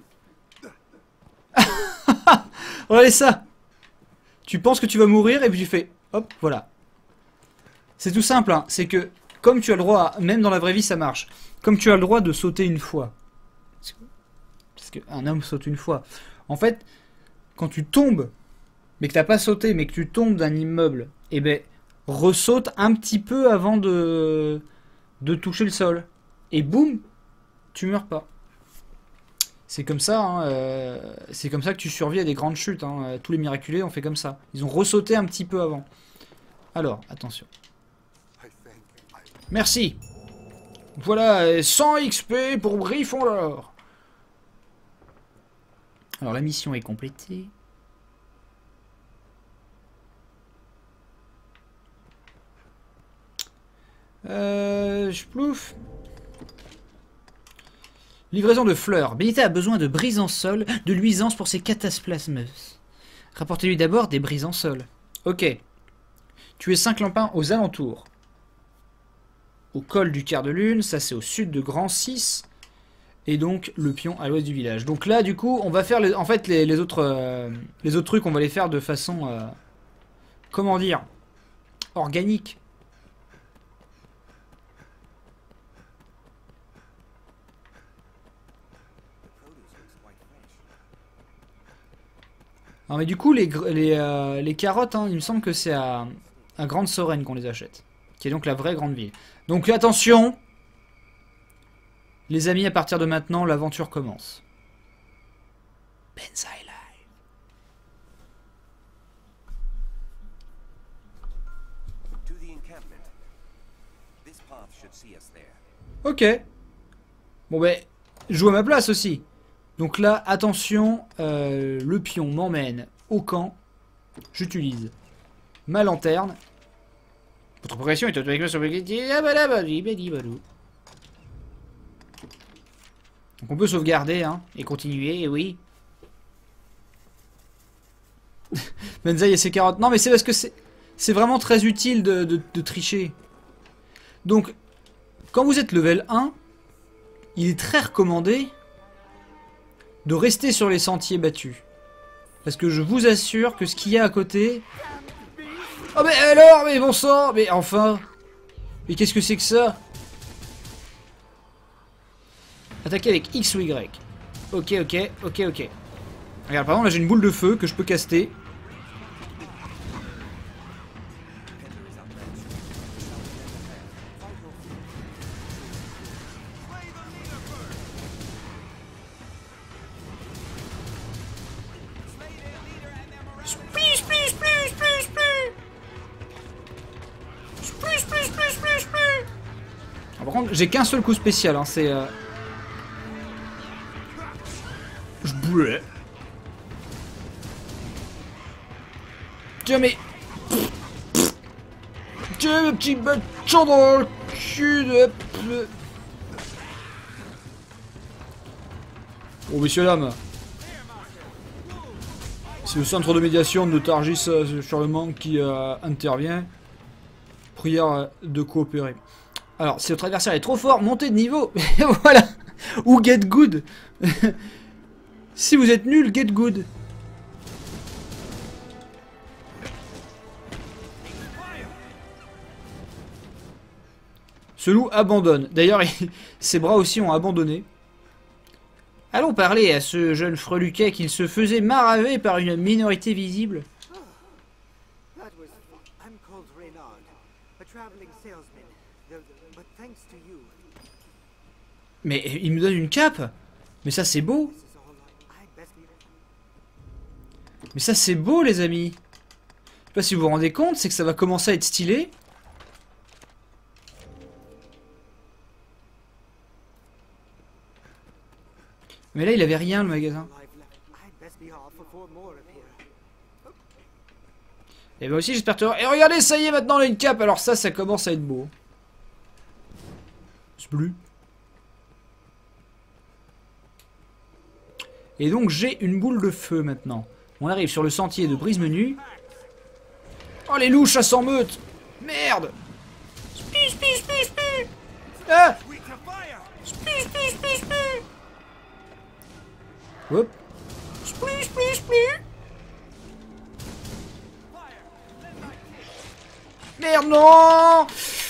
Regardez ça. Tu penses que tu vas mourir et puis tu fais hop, voilà. C'est tout simple, hein. C'est que comme tu as le droit, même dans la vraie vie ça marche, comme tu as le droit de sauter une fois. Parce qu'un homme saute une fois. En fait, quand tu tombes, mais que t'as pas sauté, mais que tu tombes d'un immeuble, et eh ben ressaute un petit peu avant de, de toucher le sol. Et boum, tu meurs pas. C'est comme ça, hein, euh, c'est comme ça que tu survis à des grandes chutes. Hein. Tous les miraculés ont fait comme ça. Ils ont ressauté un petit peu avant. Alors, attention. Merci. Voilà, cent X P pour Gryffondor. Alors, la mission est complétée. Euh, je plouf. Livraison de fleurs. Benita a besoin de brise-en-sol, de luisance pour ses cataplasmes. Rapportez-lui d'abord des brise-en-sol. Ok. Tuez cinq lampins aux alentours. Au col du quart de lune, ça c'est au sud de Grand six. Et donc le pion à l'ouest du village. Donc là du coup on va faire les, en fait les, les, autres, euh, les autres trucs on va les faire de façon... Euh, comment dire, organique. Non mais du coup les, les, euh, les carottes, hein, il me semble que c'est à, à Grande Sorenne qu'on les achète. Qui est donc la vraie grande ville. Donc attention. Les amis, à partir de maintenant, l'aventure commence. Benzaï Live. Ok. Bon ben, je joue à ma place aussi. Donc là, attention, euh, le pion m'emmène au camp. J'utilise ma lanterne. Votre progression est automatiquement sur le... Donc on peut sauvegarder, hein, et continuer, et oui. Benzaï et ses carottes. Non mais c'est parce que c'est c'est vraiment très utile de, de, de tricher. Donc, quand vous êtes level un, il est très recommandé de rester sur les sentiers battus. Parce que je vous assure que ce qu'il y a à côté... Oh mais alors, mais bon sang, mais enfin... Mais qu'est-ce que c'est que ça? Attaquer avec X ou Y. Ok, ok, ok, ok. Regarde, par exemple, là j'ai une boule de feu que je peux caster. Par contre, j'ai qu'un seul coup spécial, hein, c'est... Euh... Je boulais. Tiens, mais... Tiens, mes petits bâtons dans le cul de... Oh, messieurs, dames. C'est le centre de médiation de Targis euh, sur le manque qui euh, intervient. Prière de coopérer. Alors, si votre adversaire est trop fort, montez de niveau. Voilà. Ou get good. Si vous êtes nul, get good. Ce loup abandonne. D'ailleurs, ses bras aussi ont abandonné. Allons parler à ce jeune freluquet qu'il se faisait maraver par une minorité visible. Mais il me donne une cape. Mais ça c'est beau. Mais ça c'est beau les amis. Je sais pas si vous vous rendez compte, c'est que ça va commencer à être stylé. Mais là il avait rien le magasin. Et bah aussi j'espère te... Et regardez, ça y est, maintenant on a une cape. Alors ça, ça commence à être beau. C'est bleu. Et donc j'ai une boule de feu maintenant. On arrive sur le sentier de Brise-Menu. Oh les louches à cent meutes. Merde. Spi, spi, spi, spi. Ah. Spi, spi, spi, spi. Hop. Spli, spli, spli. Merde, non.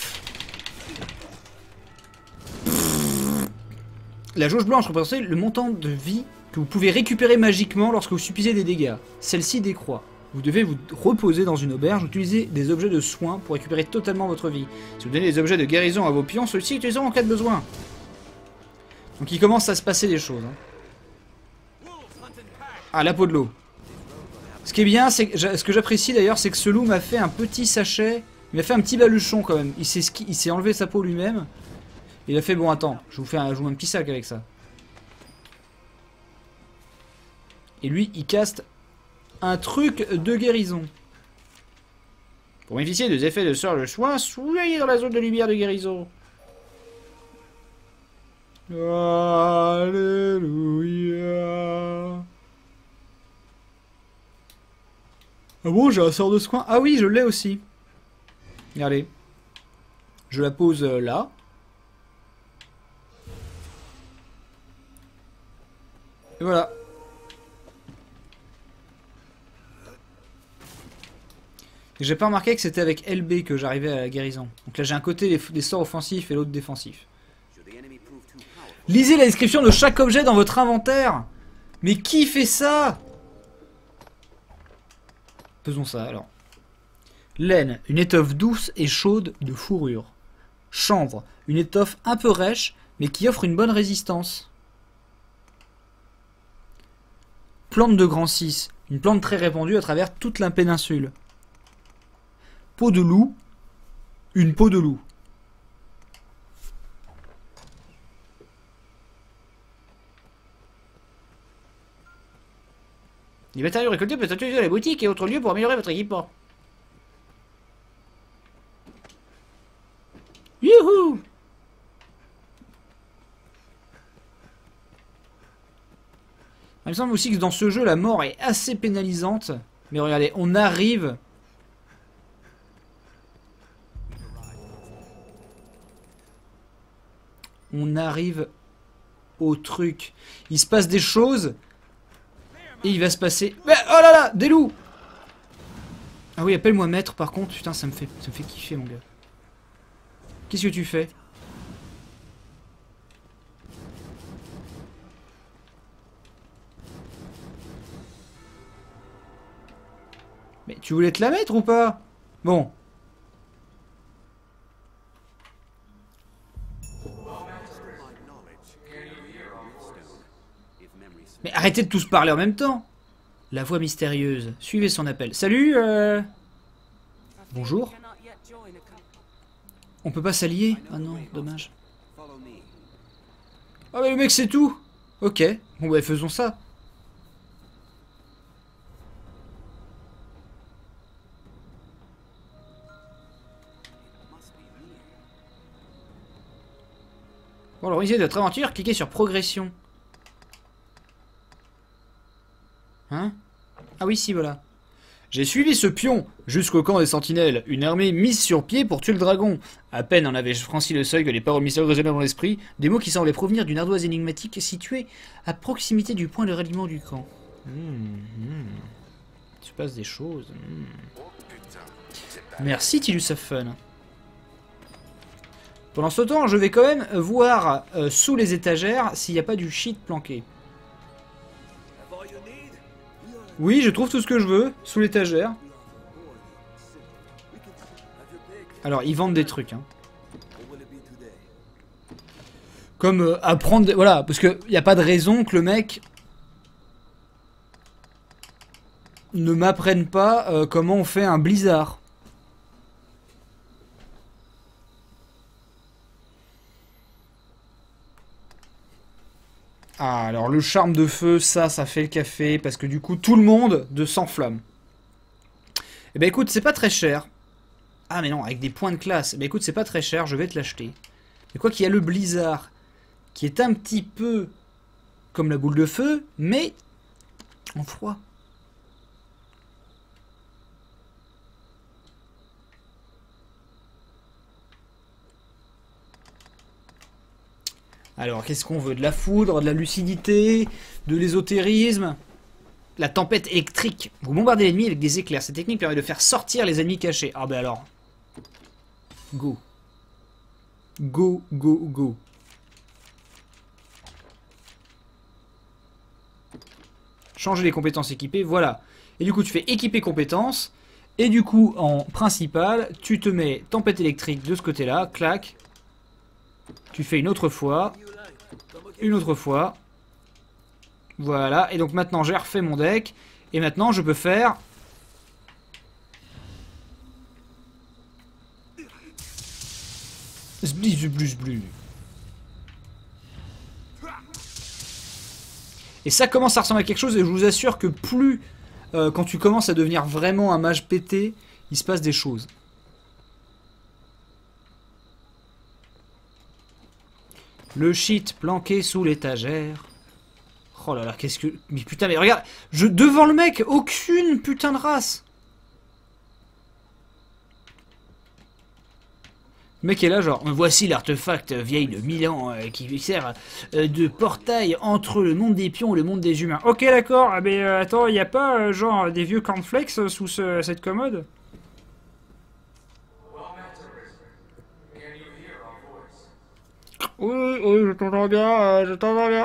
La jauge blanche représente le montant de vie que vous pouvez récupérer magiquement lorsque vous subissez des dégâts. Celle-ci décroît. Vous devez vous reposer dans une auberge, utiliser des objets de soins pour récupérer totalement votre vie. Si vous donnez des objets de guérison à vos pions, ceux-ci utiliseront en cas de besoin. Donc il commence à se passer des choses. Hein. Ah, la peau de l'eau. Ce qui est bien, c'est que ce que j'apprécie d'ailleurs, c'est que ce loup m'a fait un petit sachet. Il m'a fait un petit baluchon quand même. Il s'est enlevé sa peau lui-même. Il a fait, bon attends, je vous fais un, je vous fais un petit sac avec ça. Et lui, il caste un truc de guérison. Pour bénéficier des effets de sort de soin, soyez dans la zone de lumière de guérison. Alléluia. Ah bon, j'ai un sort de soin. Ah oui, je l'ai aussi. Regardez. Je la pose là. Et voilà. J'ai pas remarqué que c'était avec L B que j'arrivais à la guérison. Donc là j'ai un côté des, des sorts offensifs et l'autre défensif. Lisez la description de chaque objet dans votre inventaire. Mais qui fait ça? Faisons ça alors. Laine, une étoffe douce et chaude de fourrure. Chanvre, une étoffe un peu rêche mais qui offre une bonne résistance. Plante de grand six, une plante très répandue à travers toute la péninsule. Peau de loup, une peau de loup. Les matériaux récoltés peuvent être utilisés dans les boutiques et autres lieux pour améliorer votre équipement. Youhou! Il me semble aussi que dans ce jeu, la mort est assez pénalisante. Mais regardez, on arrive... On arrive au truc. Il se passe des choses. Et il va se passer... Mais, oh là là, des loups! Ah oui, appelle-moi maître par contre. Putain, ça me fait, ça me fait kiffer, mon gars. Qu'est-ce que tu fais? Mais tu voulais te la mettre ou pas? Bon. Mais arrêtez de tous parler en même temps. La voix mystérieuse. Suivez son appel. Salut, euh... Bonjour. On peut pas s'allier? Ah non, dommage. Ah mais le mec c'est tout. Ok. Bon bah faisons ça. Bon alors, initier de votre aventure, cliquez sur progression. Hein? Ah oui, si, voilà. J'ai suivi ce pion jusqu'au camp des sentinelles, une armée mise sur pied pour tuer le dragon. À peine en avait franchi le seuil que les paroles mystérieuses résonnaient dans l'esprit, des mots qui semblaient provenir d'une ardoise énigmatique située à proximité du point de ralliement du camp. Mmh, mmh. Il se passe des choses. Mmh. Merci Tilus of Fun. Pendant ce temps, je vais quand même voir euh, sous les étagères s'il n'y a pas du shit planqué. Oui, je trouve tout ce que je veux sous l'étagère. Alors, ils vendent des trucs. Hein. Comme euh, apprendre... Des... Voilà, parce qu'il n'y a pas de raison que le mec ne m'apprenne pas euh, comment on fait un blizzard. Ah, alors le charme de feu, ça, ça fait le café, parce que du coup, tout le monde de s'enflamme. Eh ben écoute, c'est pas très cher. Ah mais non, avec des points de classe. Eh ben écoute, c'est pas très cher, je vais te l'acheter. Mais quoi qu'il y a le blizzard, qui est un petit peu comme la boule de feu, mais en froid. Alors, qu'est-ce qu'on veut? De la foudre, de la lucidité, de l'ésotérisme, la tempête électrique. Vous bombardez l'ennemi avec des éclairs. Cette technique permet de faire sortir les ennemis cachés. Ah ben alors. Go. Go, go, go. Changer les compétences équipées, voilà. Et du coup, tu fais équiper compétences. Et du coup, en principal, tu te mets tempête électrique de ce côté-là. Clac. Tu fais une autre fois. Une autre fois. Voilà. Et donc maintenant, j'ai refait mon deck. Et maintenant, je peux faire... Zbli, zblu, zblu. Et ça commence à ressembler à quelque chose. Et je vous assure que plus... Euh, quand tu commences à devenir vraiment un mage pété, il se passe des choses. Le shit planqué sous l'étagère. Oh là là, qu'est-ce que... Mais putain, mais regarde, je devant le mec, aucune putain de race. Le mec est là genre, voici l'artefact vieille de mille ans euh, qui sert euh, de portail entre le monde des pions et le monde des humains. Ok d'accord, ah, mais euh, attends, il n'y a pas euh, genre des vieux cornflakes euh, sous ce, cette commode? Oui, oui, je t'entends bien, euh, je t'entends bien.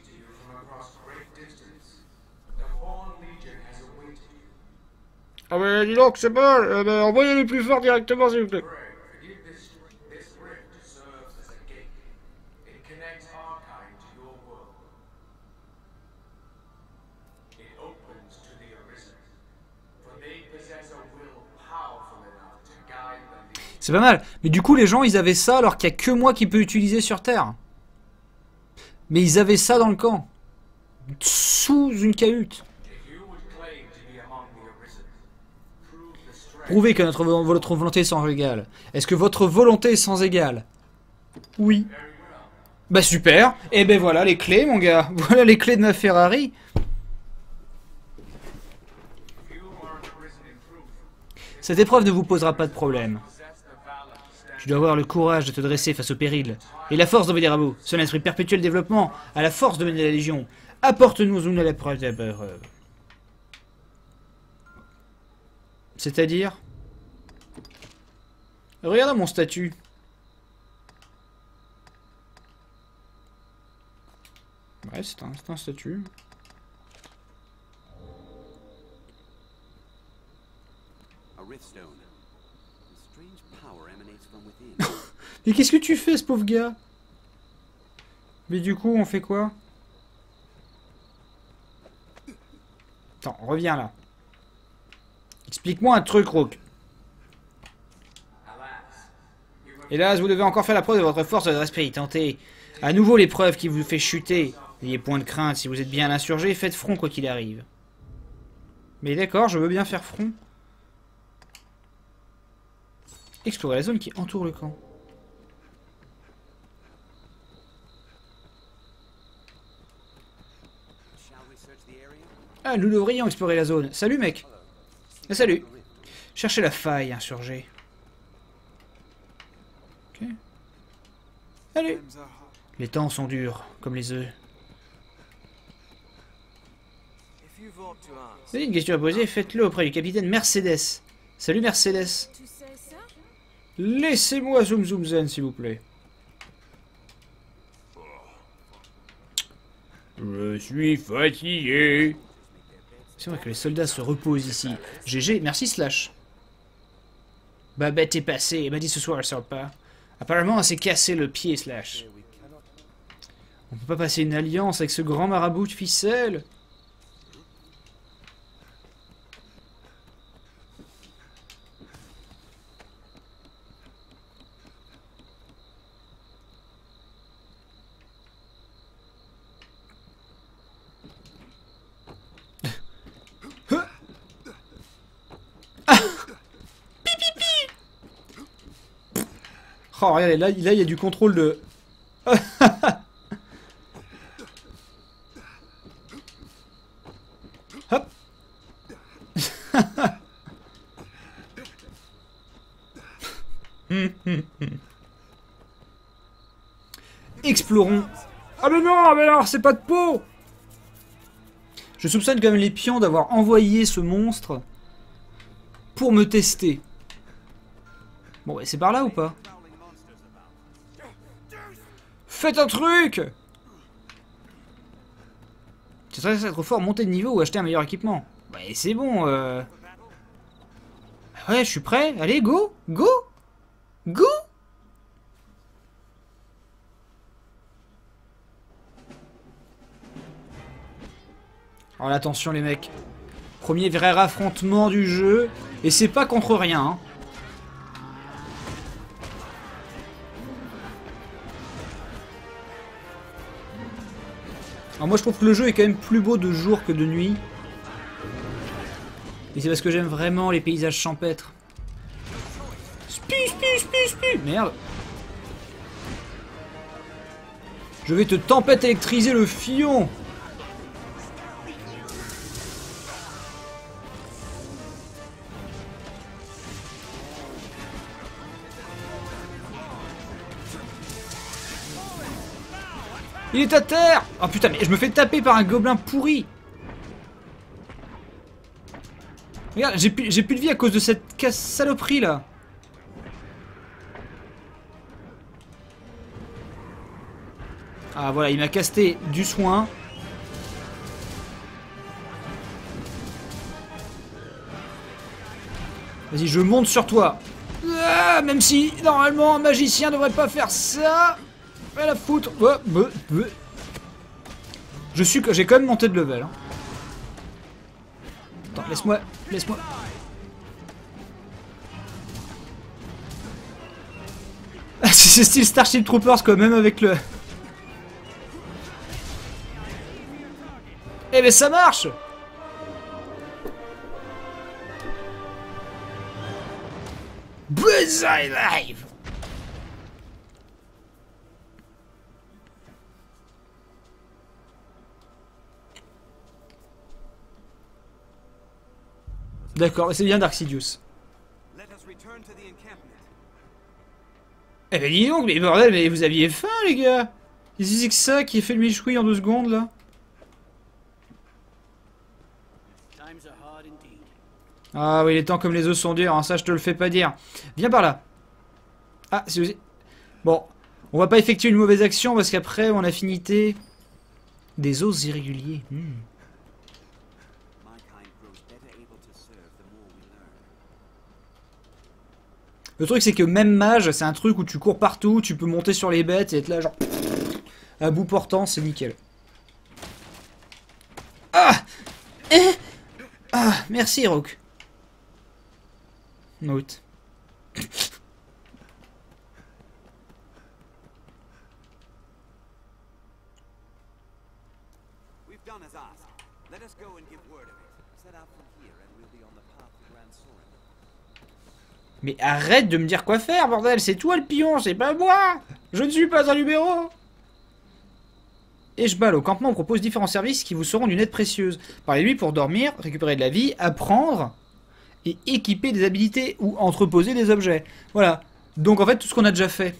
Ah bah dis donc, c'est pas mal, euh, bah, envoyez les plus forts directement s'il vous plaît. C'est pas mal. Mais du coup, les gens, ils avaient ça alors qu'il n'y a que moi qui peux utiliser sur Terre. Mais ils avaient ça dans le camp. Sous une cahute. Prouvez que notre, votre volonté est sans égale. Est-ce que votre volonté est sans égale? Oui. Bah super. Et ben voilà les clés, mon gars. Voilà les clés de ma Ferrari. Cette épreuve ne vous posera pas de problème. Tu dois avoir le courage de te dresser face au péril. Et la force d'envoyer à bout. Son esprit perpétuel développement a la force de mener la Légion. Apporte-nous une à la preuve d'épreuve. C'est-à-dire? Regarde mon statut. Ouais, c'est un, un statut. Mais qu'est-ce que tu fais, ce pauvre gars? Mais du coup, on fait quoi? Attends, reviens là. Explique-moi un truc, Rook. Hélas, vous devez encore faire la preuve de votre force et de votre esprit. Tentez à nouveau l'épreuve qui vous fait chuter. N'ayez point de crainte, si vous êtes bien insurgé, faites front quoi qu'il arrive. Mais d'accord, je veux bien faire front. Explorer la zone qui entoure le camp. Ah, nous devrions explorer la zone. Salut, mec. Ah, salut. Cherchez la faille, insurgé. Ok. Salut. Les temps sont durs, comme les œufs. Vous avez une question à poser, faites-le auprès du capitaine Mercedes. Salut Mercedes. Laissez-moi zoom zoom zen, s'il vous plaît. Je suis fatigué. C'est vrai que les soldats se reposent ici. G G, merci Slash. Babette est passée, elle m'a dit ce soir elle sort pas. Apparemment elle s'est cassé le pied Slash. On peut pas passer une alliance avec ce grand marabout de ficelle. Oh, regardez, là, là, il y a du contrôle de... Hop. Explorons. Ah mais non, mais alors, c'est pas de peau. Je soupçonne quand même les pions d'avoir envoyé ce monstre pour me tester. Bon, ouais, c'est par là ou pas? Faites un truc! C'est très, très trop fort, monter de niveau ou acheter un meilleur équipement. Bah c'est bon, euh... Ouais, je suis prêt. Allez, go! Go! Go! Alors attention les mecs. Premier vrai affrontement du jeu. Et c'est pas contre rien, hein. Alors moi je trouve que le jeu est quand même plus beau de jour que de nuit. Et c'est parce que j'aime vraiment les paysages champêtres. Spi, spi, spi, spi. Merde. Je vais te tempête électriser le fion. Il est à terre! Oh putain, mais je me fais taper par un gobelin pourri! Regarde, j'ai plus, j'ai plus de vie à cause de cette casse saloperie là! Ah voilà, il m'a casté du soin. Vas-y, je monte sur toi! Ah, même si, normalement, un magicien devrait pas faire ça! À la foutre. Je suis que j'ai quand même monté de level. Hein. Attends, laisse-moi, laisse-moi. C'est style Starship Troopers quoi, même avec le. Eh mais ça marche. Bullseye live. D'accord, c'est bien Dark Sidious. Eh ben dis donc, mais bordel, mais vous aviez faim les gars. Ils disaient que ça qui a fait le michoui en deux secondes là. Ah oui, les temps comme les os sont durs, hein, ça je te le fais pas dire. Viens par là. Ah, c'est aussi... Bon, on va pas effectuer une mauvaise action parce qu'après mon affinité... Des os irréguliers. Hmm. Le truc c'est que même mage, c'est un truc où tu cours partout, tu peux monter sur les bêtes et être là genre... À bout portant, c'est nickel. Ah eh Ah, merci Rook. Note. Mais arrête de me dire quoi faire, bordel, c'est toi le pion, c'est pas moi. Je ne suis pas un numéro. Et je balle au campement, on propose différents services qui vous seront d'une aide précieuse. Parlez-lui pour dormir, récupérer de la vie, apprendre et équiper des habilités ou entreposer des objets. Voilà. Donc en fait, tout ce qu'on a déjà fait.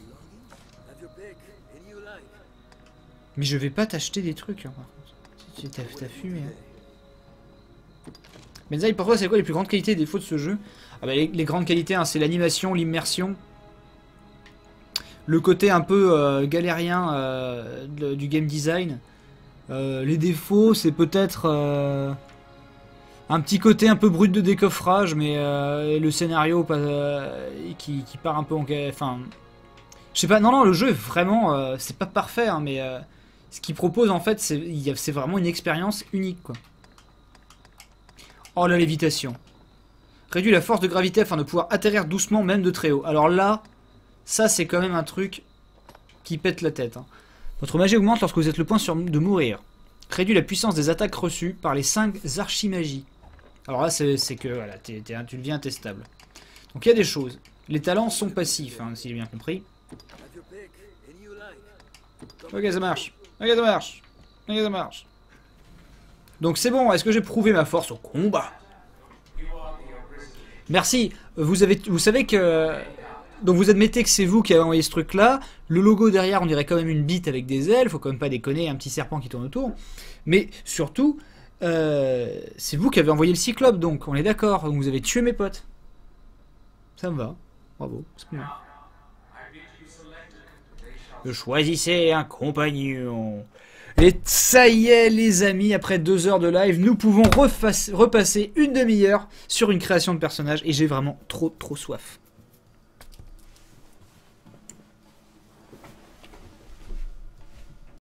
Mais je vais pas t'acheter des trucs, hein, par contre. T'as t'as fumé. Hein. Benzaï, pour toi, c'est quoi les plus grandes qualités et défauts de ce jeu? Ah bah, les, les grandes qualités, hein, c'est l'animation, l'immersion. Le côté un peu euh, galérien euh, de, du game design. Euh, les défauts, c'est peut-être euh, un petit côté un peu brut de décoffrage, mais euh, le scénario euh, qui, qui part un peu en... Enfin, je sais pas, non, non, le jeu est vraiment... Euh, c'est pas parfait, hein, mais euh, ce qu'il propose, en fait, c'est vraiment une expérience unique, quoi. Oh, la lévitation. Réduit la force de gravité afin de pouvoir atterrir doucement, même de très haut. Alors là, ça, c'est quand même un truc qui pète la tête, hein. Votre magie augmente lorsque vous êtes le point sur de mourir. Réduit la puissance des attaques reçues par les cinq archimagies. Alors là, c'est que voilà, t'es, t'es, tu deviens intestable. Donc il y a des choses. Les talents sont passifs, hein, si j'ai bien compris. Ok, ça marche. Ok, ça marche. Ok, ça marche. Donc c'est bon, est-ce que j'ai prouvé ma force au combat? Merci. Vous, avez, vous savez que... Donc vous admettez que c'est vous qui avez envoyé ce truc là. Le logo derrière on dirait quand même une bite avec des ailes. Faut quand même pas déconner, un petit serpent qui tourne autour. Mais surtout euh, c'est vous qui avez envoyé le cyclope. Donc on est d'accord. Vous avez tué mes potes. Ça me va. Bravo. C'est bien. Je choisissais un compagnon. Et ça y est les amis, après deux heures de live, nous pouvons repasser une demi-heure sur une création de personnage. Et j'ai vraiment trop trop soif.